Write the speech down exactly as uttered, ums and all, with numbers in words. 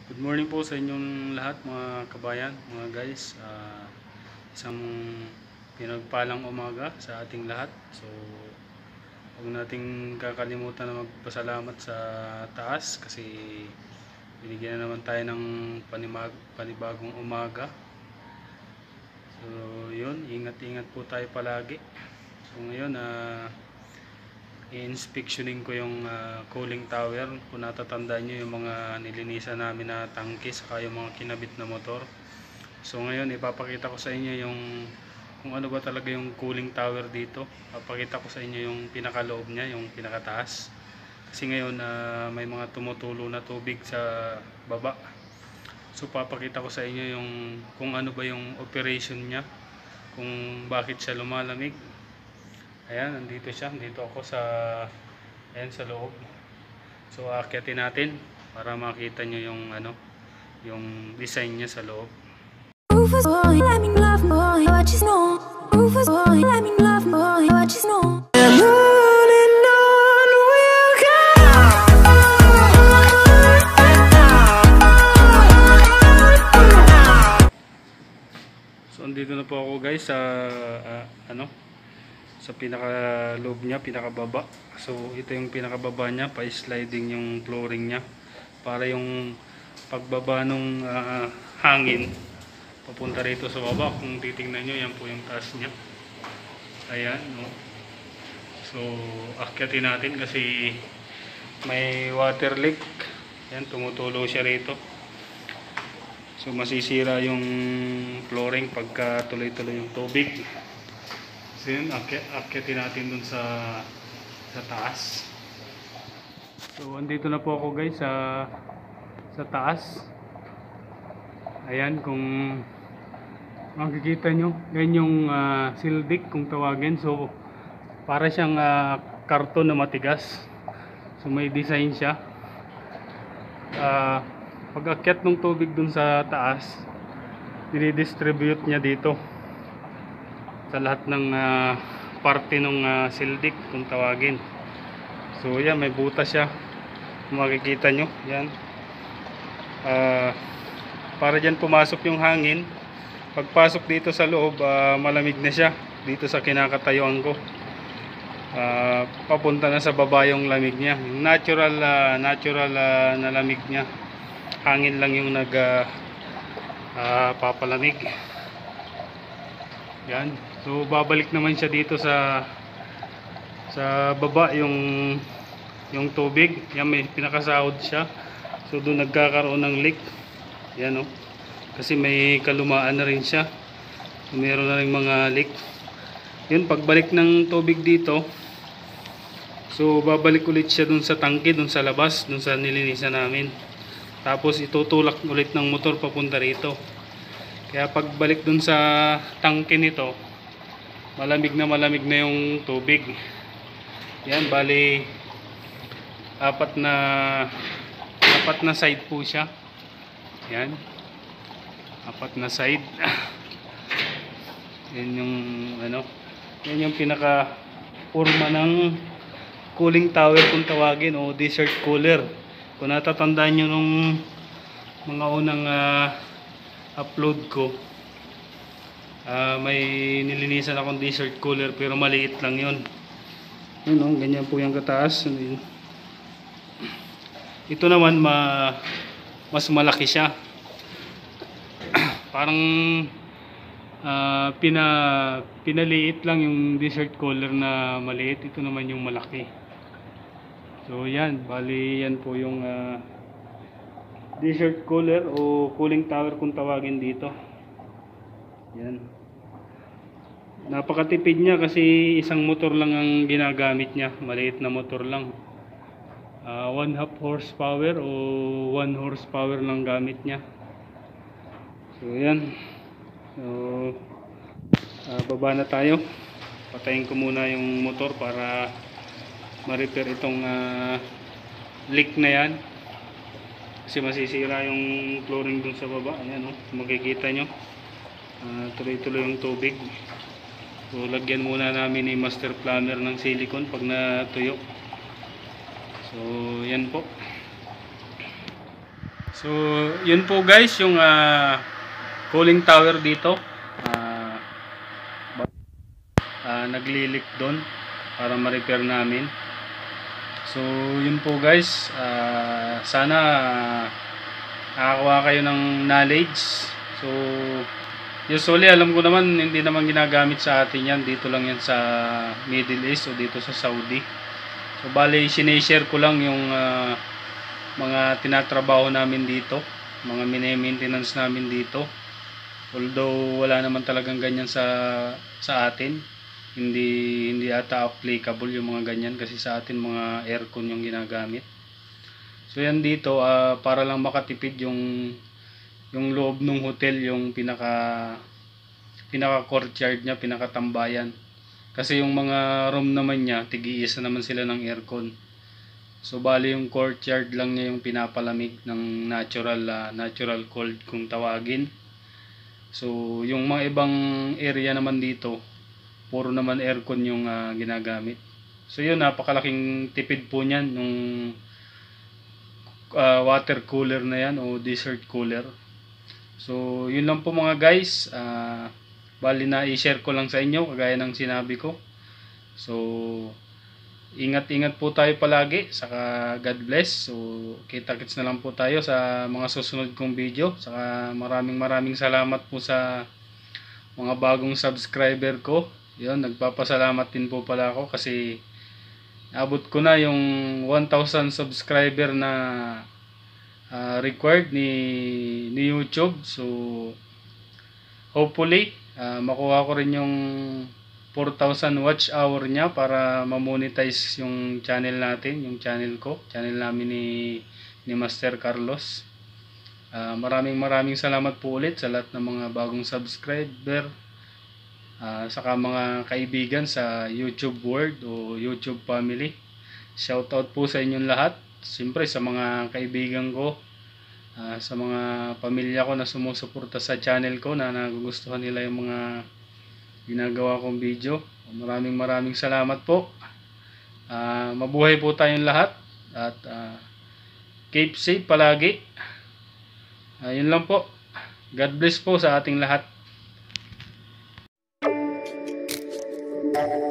Good morning po sa inyong lahat mga kabayan, mga guys. Uh, isang pinagpalang umaga sa ating lahat. So, huwag nating kakalimutan na magpasalamat sa taas kasi binigyan na naman tayo ng panimag, panibagong umaga. So, yun, ingat-ingat po tayo palagi. So, ngayon, uh, i-inspectionin ko yung uh, cooling tower. Kung natatandaan nyo yung mga nilinisan namin na tangke saka yung mga kinabit na motor. So ngayon ipapakita ko sa inyo yung kung ano ba talaga yung cooling tower dito. Papakita ko sa inyo yung pinakaloob niya, yung pinakataas. Kasi ngayon uh, may mga tumutulo na tubig sa baba. So papakita ko sa inyo yung kung ano ba yung operation niya, kung bakit siya lumalamig. Ayan, nandito siya. Nandito ako sa ayan, sa loob. So aakyatin natin para makita nyo yung ano, yung design niya sa loob. So andito na po ako guys sa uh, ano sa pinaka loob niya, pinakababa. So ito yung pinakababa niya, pa-sliding yung flooring niya para yung pagbaba ng uh, hangin papunta rito sa baba. Kung titingnan nyo, yan po yung taas niya. Ayan, no? So akyatin natin kasi may water leak. Yan, tumutulo siya rito. So masisira yung flooring pagka tuloy-tuloy yung tubig. So yun, akyat, akyatin natin dun sa sa taas. So andito na po ako guys sa sa taas. Ayan, kung makikita nyo, yan yung uh, sildik kung tawagin. So para siyang uh, karton na matigas. So may design siya. Uh, pag akyat ng tubig dun sa taas, dinidistribute niya dito sa lahat ng uh, parte ng uh, sildik kung tawagin. So yan, may butas siya, makikita nyo yan. Uh, para dyan pumasok yung hangin. Pagpasok dito sa loob, uh, malamig na siya dito sa kinakatayuan ko. Uh, papunta na sa baba yung lamig niya, yung natural uh, natural uh, na lamig niya. Hangin lang yung nag uh, uh, papalamig. Yan. So babalik naman siya dito sa sa baba yung yung tubig. Yan, may pinakasahod siya. So doon nagkakaroon ng leak. Yan, oh. Kasi may kalumaan na rin siya. So, meron na rin mga leak. Yun, pagbalik ng tubig dito, so babalik ulit siya dun sa tangke, dun sa labas, dun sa nilinisan namin. Tapos itutulak ulit ng motor papunta rito. Kaya pagbalik dun sa tangke nito, malamig na malamig na yung tubig. Yan, bali apat na apat na side po siya. Yan, apat na side. Yan yung ano, yan yung pinaka forma ng cooling tower kung tawagin, o desert cooler. Kung natatandaan nyo nung mga unang uh, upload ko, uh, may nilinisan akong desert cooler pero maliit lang yun. Yun, oh, ganyan po yung kataas. Ito naman ma, mas malaki siya. Parang uh, pina, pinaliit lang yung desert cooler na maliit. Ito naman yung malaki. So yan, bali yan po yung uh, desert cooler o cooling tower kung tawagin dito. Yan. Napakatipid niya kasi isang motor lang ang ginagamit niya. Maliit na motor lang. Uh, one half horsepower o one horsepower lang gamit niya. So yan. So uh, baba na tayo. Patayin ko muna yung motor para ma-repair itong uh, leak na yan. Kasi masisira yung flooring dun sa baba. Ayan, oh, makikita nyo. Uh, tuloy-tuloy yung tubig. So lagyan muna namin ni master plumber ng silicone pag natuyo. So yan po. So, yun po guys, yung uh, cooling tower dito. Uh, uh, naglilik doon para ma-repair namin. So, yun po guys. Uh, sana uh, nakakuha kayo ng knowledge. So, usually alam ko naman hindi naman ginagamit sa atin yan. Dito lang yan sa Middle East o dito sa Saudi. So, bali, sinishare ko lang yung uh, mga tinatrabaho namin dito, mga mini-maintenance namin dito. Although wala naman talagang ganyan sa sa atin, hindi hindi ata applicable yung mga ganyan kasi sa atin mga aircon yung ginagamit. So yan dito uh, para lang makatipid yung yung loob ng hotel, yung pinaka pinaka courtyard niya, pinaka tambayan. Kasi yung mga room naman niya, tig-iisa naman sila ng aircon. So bali yung courtyard lang niya yung pinapalamig ng natural uh, natural cold kung tawagin. So yung mga ibang area naman dito, puro naman aircon yung uh, ginagamit. So yun, napakalaking tipid po niyan yung uh, water cooler na yan o desert cooler. So yun lang po mga guys, uh, bali na i-share ko lang sa inyo kagaya ng sinabi ko. So ingat-ingat po tayo palagi, saka God bless. So kita-kits na lang po tayo sa mga susunod kong video. Saka maraming maraming salamat po sa mga bagong subscriber ko. Yun, nagpapasalamat din po pala ako kasi abot ko na yung one thousand subscriber na uh, required ni, ni YouTube. So hopefully uh, makuha ko rin yung four thousand watch hour niya para ma-monetize yung channel natin, yung channel ko, channel namin ni, ni Master Carlos. Uh, maraming maraming salamat po ulit sa lahat ng mga bagong subscriber, uh, saka mga kaibigan sa YouTube world o YouTube family. Shout out po sa inyong lahat. Siyempre sa mga kaibigan ko, uh, sa mga pamilya ko na sumusuporta sa channel ko na nagugustuhan nila yung mga ginagawa kong video. Maraming maraming salamat po. Uh, mabuhay po tayong lahat at uh, keep safe palagi. Uh, yun lang po. God bless po sa ating lahat.